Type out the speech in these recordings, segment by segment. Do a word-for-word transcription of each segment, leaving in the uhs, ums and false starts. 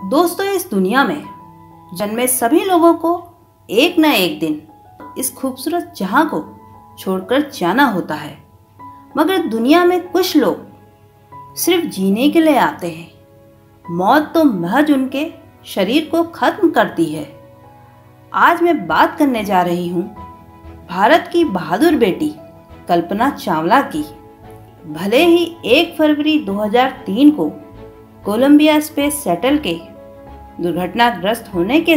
दोस्तों, इस दुनिया में जन्मे सभी लोगों को एक न एक दिन इस खूबसूरत जहां को छोड़कर जाना होता है, मगर दुनिया में कुछ लोग सिर्फ जीने के लिए आते हैं। मौत तो महज उनके शरीर को खत्म करती है। आज मैं बात करने जा रही हूँ भारत की बहादुर बेटी कल्पना चावला की। भले ही एक फरवरी दो हज़ार तीन को कोलंबिया स्पेस शटल के दुर्घटनाग्रस्त होने के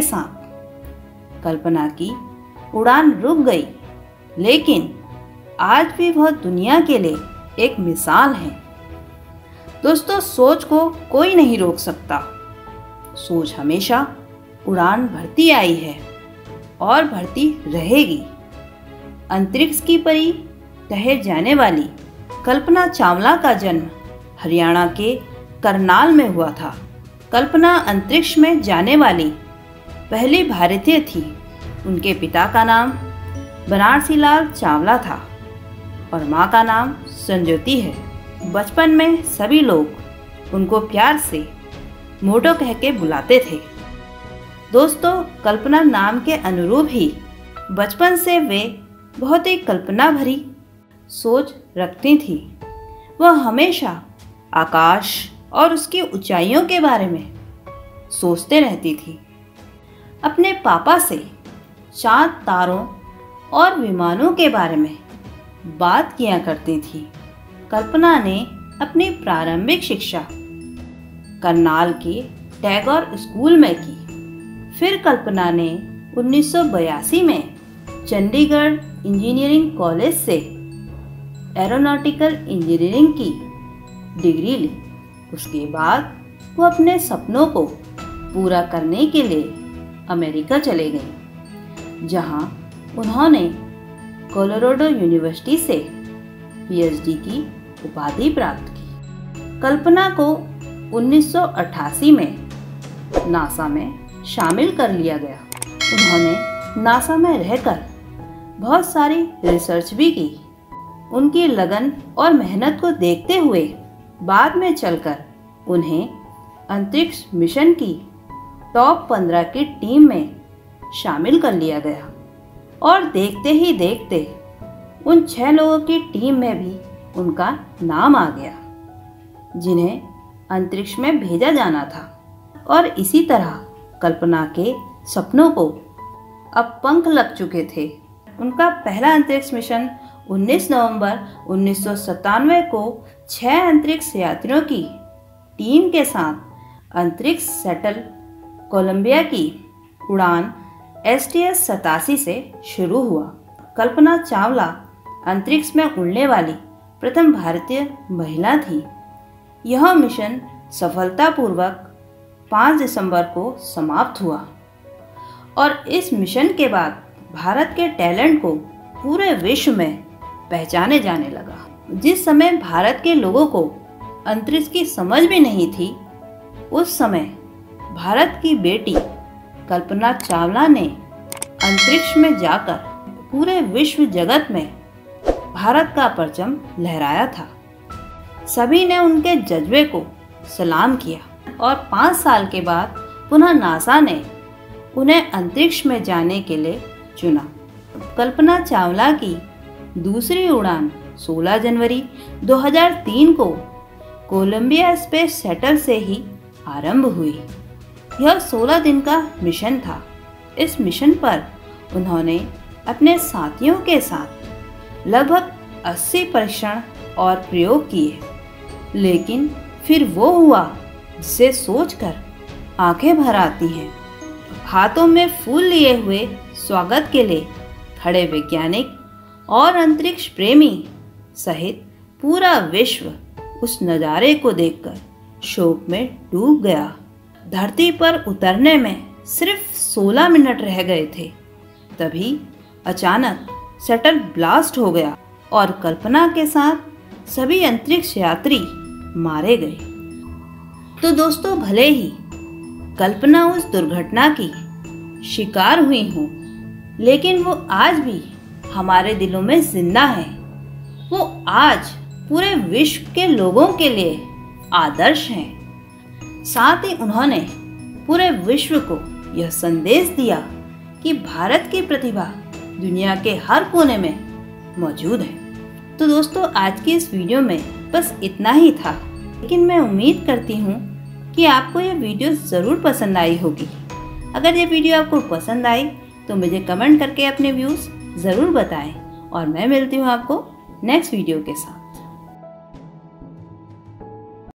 साथ कल्पना की उड़ान रुक गई, लेकिन आज भी वह दुनिया के लिए एक मिसाल है। दोस्तों, सोच को कोई नहीं रोक सकता। सोच हमेशा उड़ान भरती आई है और भरती रहेगी। अंतरिक्ष की परी कहे जाने वाली कल्पना चावला का जन्म हरियाणा के करनाल में हुआ था। कल्पना अंतरिक्ष में जाने वाली पहली भारतीय थी। उनके पिता का नाम बनारसी लाल चावला था और माँ का नाम संज्योति है। बचपन में सभी लोग उनको प्यार से मोटो कह के बुलाते थे। दोस्तों, कल्पना नाम के अनुरूप ही बचपन से वे बहुत ही कल्पना भरी सोच रखती थी। वह हमेशा आकाश और उसकी ऊंचाइयों के बारे में सोचते रहती थी। अपने पापा से चांद, तारों और विमानों के बारे में बात किया करती थी। कल्पना ने अपनी प्रारंभिक शिक्षा करनाल के टैगोर स्कूल में की। फिर कल्पना ने उन्नीस सौ बयासी में चंडीगढ़ इंजीनियरिंग कॉलेज से एरोनॉटिकल इंजीनियरिंग की डिग्री ली। उसके बाद वो अपने सपनों को पूरा करने के लिए अमेरिका चले गई, जहां उन्होंने कोलोराडो यूनिवर्सिटी से पीएचडी की उपाधि प्राप्त की। कल्पना को उन्नीस सौ अट्ठासी में नासा में शामिल कर लिया गया। उन्होंने नासा में रहकर बहुत सारी रिसर्च भी की। उनकी लगन और मेहनत को देखते हुए बाद में चलकर उन्हें अंतरिक्ष मिशन की टॉप पंद्रह की टीम में शामिल कर लिया गया और देखते ही देखते उन छह लोगों की टीम में भी उनका नाम आ गया, जिन्हें अंतरिक्ष में भेजा जाना था। और इसी तरह कल्पना के सपनों को अब पंख लग चुके थे। उनका पहला अंतरिक्ष मिशन उन्नीस नवंबर उन्नीस सौ सत्तानवे को छह अंतरिक्ष यात्रियों की टीम के साथ अंतरिक्ष शटल कोलंबिया की उड़ान एस टी एस सतासी से शुरू हुआ। कल्पना चावला अंतरिक्ष में उड़ने वाली प्रथम भारतीय महिला थी। यह मिशन सफलतापूर्वक पाँच दिसंबर को समाप्त हुआ और इस मिशन के बाद भारत के टैलेंट को पूरे विश्व में पहचाने जाने लगा। जिस समय भारत के लोगों को अंतरिक्ष की समझ भी नहीं थी, उस समय भारत की बेटी कल्पना चावला ने अंतरिक्ष में जाकर पूरे विश्व जगत में भारत का परचम लहराया था। सभी ने उनके जज्बे को सलाम किया और पाँच साल के बाद पुनः नासा ने उन्हें अंतरिक्ष में जाने के लिए चुना। कल्पना चावला की दूसरी उड़ान सोलह जनवरी दो हज़ार तीन को कोलंबिया स्पेस शटल से ही आरंभ हुई। यह सोलह दिन का मिशन था। इस मिशन पर उन्होंने अपने साथियों के साथ लगभग अस्सी परीक्षण और प्रयोग किए, लेकिन फिर वो हुआ जिसे सोचकर आंखें भर आती हैं। हाथों में फूल लिए हुए स्वागत के लिए खड़े वैज्ञानिक और अंतरिक्ष प्रेमी सहित पूरा विश्व उस नज़ारे को देखकर शोक में डूब गया। धरती पर उतरने में सिर्फ सोलह मिनट रह गए थे, तभी अचानक शटल ब्लास्ट हो गया और कल्पना के साथ सभी अंतरिक्ष यात्री मारे गए। तो दोस्तों, भले ही कल्पना उस दुर्घटना की शिकार हुई हो, लेकिन वो आज भी हमारे दिलों में जिंदा है। वो आज पूरे विश्व के लोगों के लिए आदर्श हैं। साथ ही उन्होंने पूरे विश्व को यह संदेश दिया कि भारत की प्रतिभा दुनिया के हर कोने में मौजूद है। तो दोस्तों, आज की इस वीडियो में बस इतना ही था, लेकिन मैं उम्मीद करती हूँ कि आपको यह वीडियो ज़रूर पसंद आई होगी। अगर ये वीडियो आपको पसंद आई तो मुझे कमेंट करके अपने व्यूज़ ज़रूर बताएं और मैं मिलती हूँ आपको नेक्स्ट वीडियो के साथ।